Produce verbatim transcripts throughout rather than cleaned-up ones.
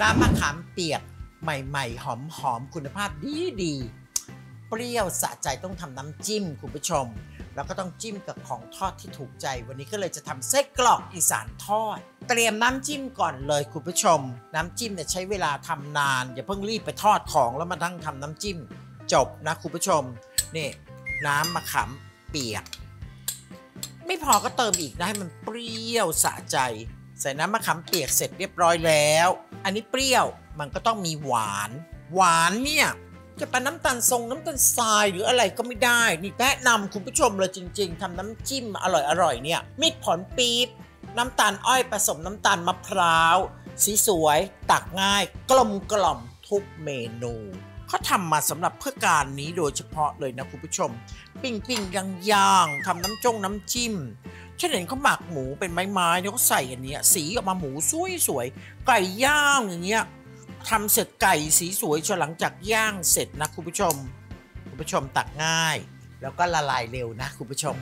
น้ำมะขามเปียกใหม่ๆหอมๆคุณภาพดีๆเปรี้ยวสะใจต้องทำน้ำจิ้มคุณผู้ชมแล้วก็ต้องจิ้มกับของทอดที่ถูกใจวันนี้ก็เลยจะทำไส้กรอกอีสานทอดเตรียมน้ำจิ้มก่อนเลยคุณผู้ชมน้ำจิ้มเนี่ยใช้เวลาทำนานอย่าเพิ่งรีบไปทอดของแล้วมาทั้งทำน้ำจิ้มจบนะคุณผู้ชมนี่น้ำมะขามเปียกไม่พอก็เติมอีกนะให้มันเปรี้ยวสะใจใส่น้ำมะขามเปียกเสร็จเรียบร้อยแล้วอันนี้เปรี้ยวมันก็ต้องมีหวานหวานเนี่ยจะเป็นน้ำตาลทรงน้ำตาลทรายหรืออะไรก็ไม่ได้นี่แนะนำคุณผู้ชมเลยจริงๆทำน้ำจิ้มอร่อยๆเนี่ยมีดผลปี๊บน้ำตาลอ้อยผสมน้ำตาลมะพร้าวสีสวยตักง่ายกลมกล่อมทุกเมนูเขาทำมาสำหรับเพื่อการนี้โดยเฉพาะเลยนะคุณผู้ชมปิ้งปิ้งย่างย่างทำน้ำจงน้ำจิ้มฉันเห็นเขาหมักหมูเป็นไม้ๆเนี่ยเขาใส่อันนี้สีออกมาหมูสวยๆไก่ย่างอย่างเงี้ยทำเสร็จไก่สีสวยหลังจากย่างเสร็จนะคุณผู้ชมคุณผู้ชมตักง่ายแล้วก็ละลายเร็วนะคุณผู้ชม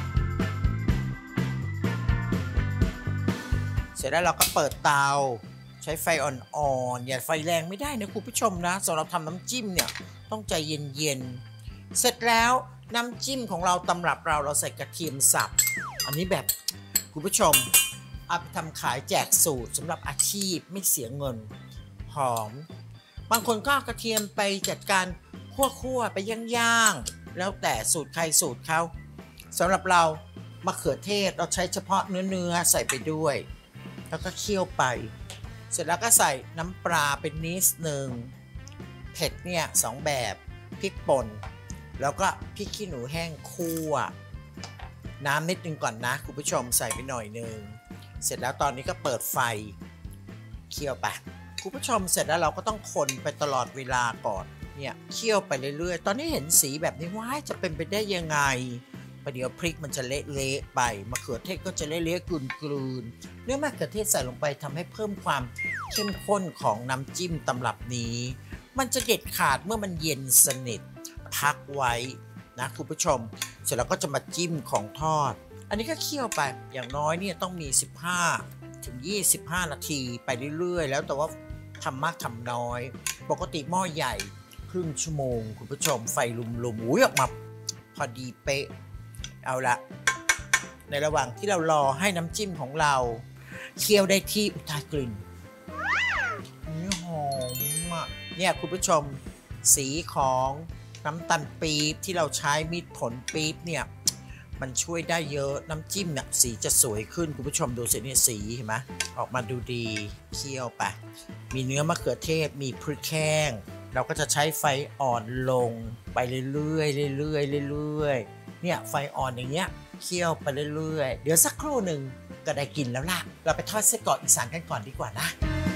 เสร็จแล้วเราก็เปิดเตาใช้ไฟอ่อนๆอย่าไฟแรงไม่ได้นะคุณผู้ชมนะสำหรับทำน้ำจิ้มเนี่ยต้องใจเย็นๆเสร็จแล้วน้ำจิ้มของเราตำรับเราเราใส่กระเทียมสับอันนี้แบบคุณผู้ชมเอาไปทำขายแจกสูตรสำหรับอาชีพไม่เสียเงินหอมบางคนก็กระเทียมไปจัดการคั่วๆไปย่างๆแล้วแต่สูตรใครสูตรเขาสำหรับเรามะเขือเทศเราใช้เฉพาะเนื้อๆใส่ไปด้วยแล้วก็เคี่ยวไปเสร็จแล้วก็ใส่น้ำปลาเป็นนิดหนึ่งเผ็ดเนี่ยสองแบบพริกป่นแล้วก็พริกขี้หนูแห้งคั่วน้ำนิดนึงก่อนนะคุณผู้ชมใส่ไปหน่อยนึงเสร็จแล้วตอนนี้ก็เปิดไฟเคี่ยวไปคุณผู้ชมเสร็จแล้วเราก็ต้องคนไปตลอดเวลาก่อนเนี่ยเคี่ยวไปเรื่อยๆตอนนี้เห็นสีแบบนี้ว้ายจะเป็นไปได้ยังไงประเดี๋ยวพริกมันจะเละๆไปมะเขือเทศก็จะเละๆกลืนๆเนื้อมะเขือเทศใส่ลงไปทำให้เพิ่มความเข้มข้นของน้ำจิ้มตำรับนี้มันจะเด็ดขาดเมื่อมันเย็นสนิทพักไว้นะคุณผู้ชมเสร็จแล้วก็จะมาจิ้มของทอดอันนี้ก็เคี่ยวไปอย่างน้อยเนี่ยต้องมีสิบห้าถึงยี่สิบห้านาทีไปเรื่อยๆแล้วแต่ว่าทำมากทำน้อยปกติหม้อใหญ่ครึ่งชั่วโมงคุณผู้ชมไฟลุมๆอุ้ยออกมาพอดีเป๊ะเอาละในระหว่างที่เรารอให้น้ำจิ้มของเราเคี่ยวได้ที่อุทากลิ่นนี่หอมอ่ะเนี่ยคุณผู้ชมสีของน้ำตาลปี๊บที่เราใช้มีดผลปี๊บเนี่ยมันช่วยได้เยอะน้ำจิ้มเนี่ยสีจะสวยขึ้นคุณผู้ชมดูสิเนี่ยสีเห็นไหมออกมาดูดีเคี่ยวไปมีเนื้อมะเขือเทศมีพริกแห้งเราก็จะใช้ไฟอ่อนลงไปเรื่อยๆเรื่อยๆเรื่อยๆเนี่ยไฟอ่อนอย่างเงี้ยเคี่ยวไปเรื่อยๆเดี๋ยวสักครู่หนึ่งก็ได้กินแล้วล่ะเราไปทอดไส้กรอกอีสานกันก่อนดีกว่านะ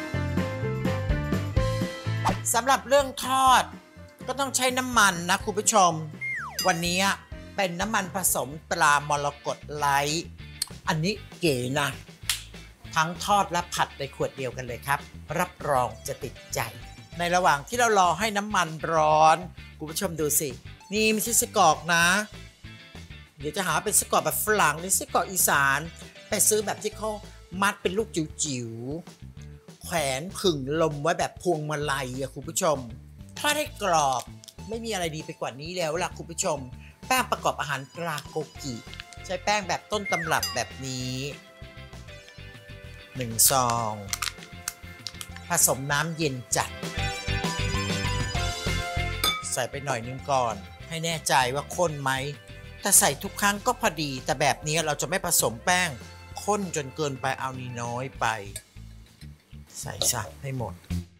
สำหรับเรื่องทอดก็ต้องใช้น้ำมันนะคุณผู้ชมวันนี้เป็นน้ำมันผสมตรามรกตไลท์อันนี้เก๋นะทั้งทอดและผัดในขวดเดียวกันเลยครับรับรองจะติดใจในระหว่างที่เรารอให้น้ำมันร้อนคุณผู้ชมดูสินี่ไม่ใช่ไส้กรอกนะเดี๋ยวจะหาเป็นไส้กรอกแบบฝรั่งหรือไส้กรอกอีสานไปซื้อแบบที่เขามัดเป็นลูกจิ๋วๆแขวนผึ่งลมไว้แบบพวงมาลัยอะคุณผู้ชมทอดให้กรอบไม่มีอะไรดีไปกว่านี้แล้วล่ะคุณผู้ชมแป้งประกอบอาหารตราโกกิใช้แป้งแบบต้นตำรับแบบนี้หนึ่งซองผสมน้ำเย็นจัดใส่ไปหน่อยนึงก่อนให้แน่ใจว่าข้นไหมแต่ใส่ทุกครั้งก็พอดีแต่แบบนี้เราจะไม่ผสมแป้งข้นจนเกินไปเอานี่น้อยไปใส่ซะให้หมด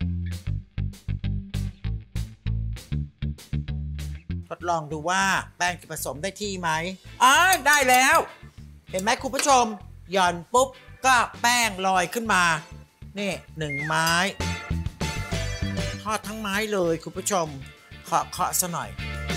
ทดลองดูว่าแป้งจะผสมได้ที่ไหมอ๋อได้แล้วเห็นไหมคุณผู้ชมหย่อนปุ๊บก็แป้งลอยขึ้นมานี่หนึ่งไม้ทอดทั้งไม้เลยคุณผู้ชมเคาะเคาะซะหน่อย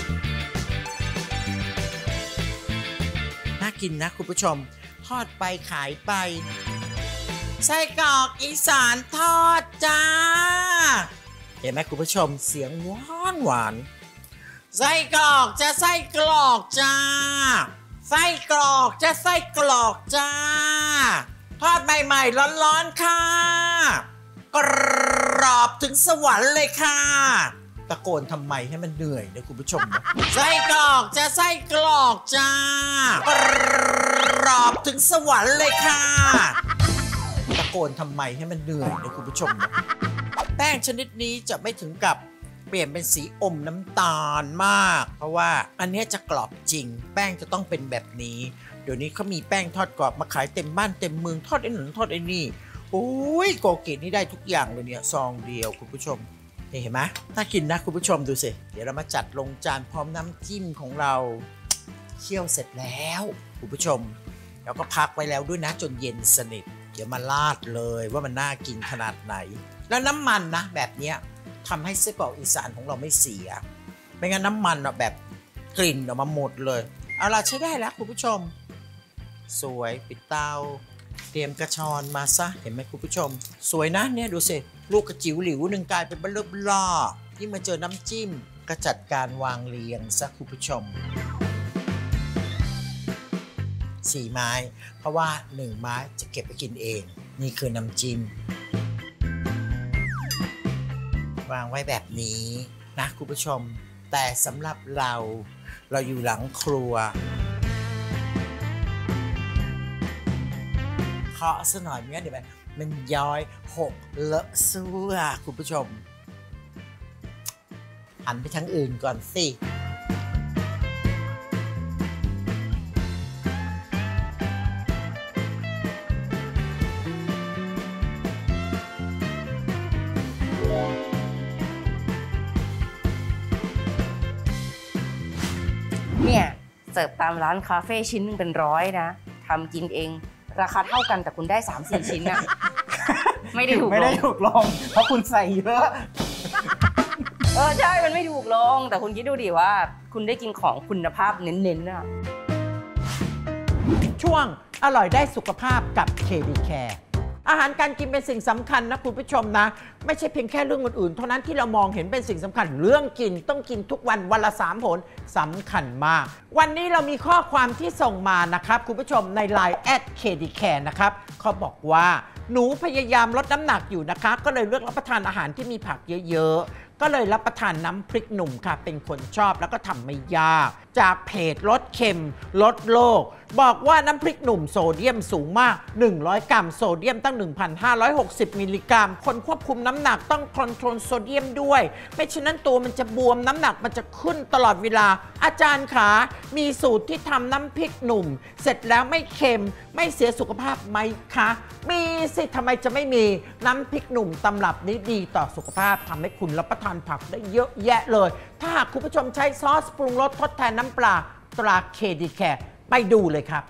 น่ากินนะคุณผู้ชมทอดไปขายไปไส้กรอกอีสานทอดจ้าเห็นไหมคุณผู้ชมเสียงหวานหวานไส้กรอกจะไส้กรอกจ้าไส้กรอกจะไส้กรอกจ้าทอดใหม่ๆร้อนๆค่ะกรรอบถึงสวรรค์เลยค่ะตะโกนทำไมให้มันเหนื่อยนะคุณผู้ชมนะไส้กรอกจะไส้กรอกจ้ากรอบถึงสวรรค์เลยค่ะตะโกนทำไมให้มันเหนื่อยนะคุณผู้ชมนะแป้งชนิดนี้จะไม่ถึงกับเปลี่ยนเป็นสีอมน้ำตาลมากเพราะว่าอันนี้จะกรอบจริงแป้งจะต้องเป็นแบบนี้เดี๋ยวนี้เขามีแป้งทอดกรอบมาขายเต็มบ้านเต็มเมืองทอดไอ้หนุนทอดไอ้นี่โอ้ยโกเกตนี่ได้ทุกอย่างเลยเนี่ยซองเดียวคุณผู้ชมเห็นไหมน่ากินนะคุณผู้ชมดูสิเดี๋ยวเรามาจัดลงจานพร้อมน้ำจิ้มของเราเคี่ยวเสร็จแล้วคุณผู้ชมแล้วก็พักไว้แล้วด้วยนะจนเย็นสนิทเดี๋ยวมาราดเลยว่ามันน่ากินขนาดไหนแล้วน้ำมันนะแบบเนี้ยทำให้ไส้กรอกอีสานของเราไม่เสียไม่งั้นน้ำมันอะแบบกลิ่นออกมาหมดเลยเอาล่ะใช้ได้แล้วคุณผู้ชมสวยปิดเตาเตรียมกระชอนมาซะเห็นไหมคุณผู้ชมสวยนะเนี่ยดูสิลูกกระจิ๋วหลิวหนึ่งกลายเป็นเบลอล่อที่มาเจอน้ำจิ้มก็จัดการวางเรียงซะคุณผู้ชมสี่ไม้เพราะว่าหนึ่งไม้จะเก็บไปกินเองนี่คือน้ำจิ้มวางไว้แบบนี้นะคุณผู้ชมแต่สำหรับเราเราอยู่หลังครัวเคาะซะหน่อยเนี้ยเดี๋ยวมันมันย้อยหกเลอะซั่วคุณผู้ชมหันไปทางอื่นก่อนสิเนี่ยเสิร์ฟตามร้านคาเฟ่ชิ้นนึงเป็นร้อยนะทำกินเองราคาเท่ากันแต่คุณได้ สามสี่ ชิ้นอะไม่ได้ถูกลงไม่ได้ถูกลงเพราะคุณใส่เยอะเออใช่มันไม่ถูกลงแต่คุณคิดดูดิว่าคุณได้กินของคุณภาพเน้นๆอะช่วงอร่อยได้สุขภาพกับ เค บี Care อาหารการกินเป็นสิ่งสำคัญนะคุณผู้ชมนะไม่ใช่เพียงแค่เรื่องอื่นๆเท่านั้นที่เรามองเห็นเป็นสิ่งสำคัญเรื่องกินต้องกินทุกวันวันละสามผลสำคัญมากวันนี้เรามีข้อความที่ส่งมานะครับคุณผู้ชมใน ไลน์ แอท เค ดี แคร์ นะครับเขาบอกว่าหนูพยายามลดน้ำหนักอยู่นะคะก็เลยเลือกรับประทานอาหารที่มีผักเยอะๆก็เลยรับประทานน้ำพริกหนุ่มค่ะเป็นคนชอบแล้วก็ทำไม่ยากจากเพจลดเค็มลดโลกบอกว่าน้ำพริกหนุ่มโซเดียมสูงมากหนึ่งร้อยกรัมโซเดียมตั้ง หนึ่งพันห้าร้อยหกสิบ มิลลิกรัมคนควบคุมน้ำหนักต้องคอนโทรลโซเดียมด้วยไม่ฉะนั้นตัวมันจะบวมน้ำหนักมันจะขึ้นตลอดเวลาอาจารย์ขามีสูตรที่ทำน้ำพริกหนุ่มเสร็จแล้วไม่เค็มไม่เสียสุขภาพไหมคะมีสิทำไมจะไม่มีน้ำพริกหนุ่มตำรับนี้ดีต่อสุขภาพทำให้คุณรับประทานผักได้เยอะแยะเลยถ้าหากคุณผู้ชมใช้ซอสปรุงรสทดแทนน้ำปลาตรา เค ดี แคร์ ไปดูเลยครับ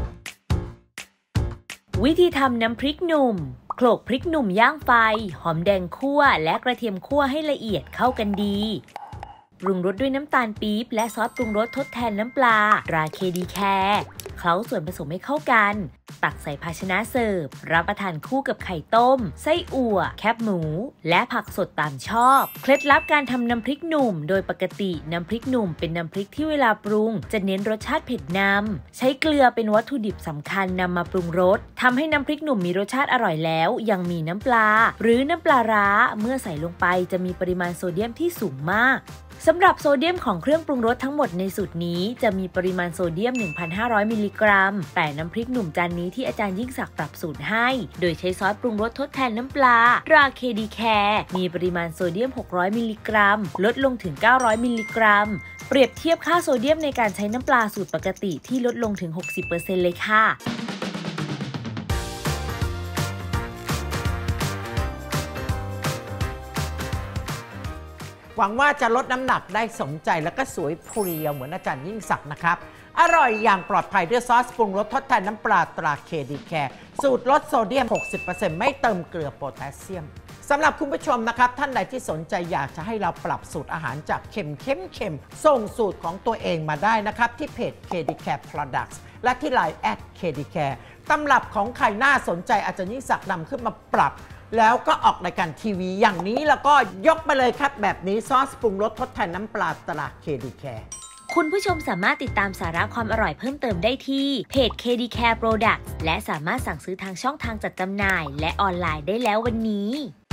วิธีทำน้ำพริกหนุ่มโขลกพริกหนุ่มย่างไฟหอมแดงคั่วและกระเทียมคั่วให้ละเอียดเข้ากันดีปรุงรสด้วยน้ำตาลปี๊บและซอสปรุงรสทดแทนน้ำปลาตรา เค ดี แคร์ เคล้าส่วนผสมให้เข้ากันตักใส่ภาชนะเสิร์ฟรับประทานคู่กับไข่ต้มไส้อั่วแคบหมูและผักสดตามชอบเคล็ดลับการทำน้ำพริกหนุ่มโดยปกติน้ำพริกหนุ่มเป็นน้ำพริกที่เวลาปรุงจะเน้นรสชาติเผ็ดนำใช้เกลือเป็นวัตถุดิบสำคัญนำมาปรุงรสทำให้น้ำพริกหนุ่มมีรสชาติอร่อยแล้วยังมีน้ำปลาหรือน้ำปลาร้าเมื่อใส่ลงไปจะมีปริมาณโซเดียมที่สูงมากสำหรับโซเดียมของเครื่องปรุงรสทั้งหมดในสูตรนี้จะมีปริมาณโซเดียม หนึ่งพันห้าร้อย มิลลิกรัมแต่น้ำพริกหนุ่มจานนี้ที่อาจารย์ยิ่งศักดิ์ปรับสูตรให้โดยใช้ซอสปรุงรสทดแทนน้ำปลาตรา เค ดี แคร์ มีปริมาณโซเดียม หกร้อย มิลลิกรัมลดลงถึง เก้าร้อย มิลลิกรัมเปรียบเทียบค่าโซเดียมในการใช้น้ำปลาสูตรปกติที่ลดลงถึง หกสิบเปอร์เซ็นต์ เลยค่ะหวังว่าจะลดน้ำหนักได้สมใจแล้วก็สวยเพรียวเหมือนอาจารย์ยิ่งศักดิ์นะครับอร่อยอย่างปลอดภัยด้วยซอสปรุงรสทดแทนน้ำปลาตรา เค ดี แคร์ สูตรลดโซเดียม หกสิบเปอร์เซ็นต์ ไม่เติมเกลือโพแทสเซียมสำหรับคุณผู้ชมนะครับท่านใดที่สนใจอยากจะให้เราปรับสูตรอาหารจากเค็มเข้มเค็มส่งสูตรของตัวเองมาได้นะครับที่เพจ เค ดี แคร์ Products และที่ ไลน์ แอท เค ดี แคร์ ตำรับของใครน่าสนใจอาจารย์ยิ่งศักดิ์นำขึ้นมาปรับแล้วก็ออกรายการทีวีอย่างนี้แล้วก็ยกไปเลยครับแบบนี้ซอสปรุงรสทดแทนน้ำปลาตรา เค ดี แคร์คุณผู้ชมสามารถติดตามสาระความอร่อยเพิ่มเติมได้ที่เพจ เค ดี แคร์ Products และสามารถสั่งซื้อทางช่องทางจัดจำหน่ายและออนไลน์ได้แล้ววันนี้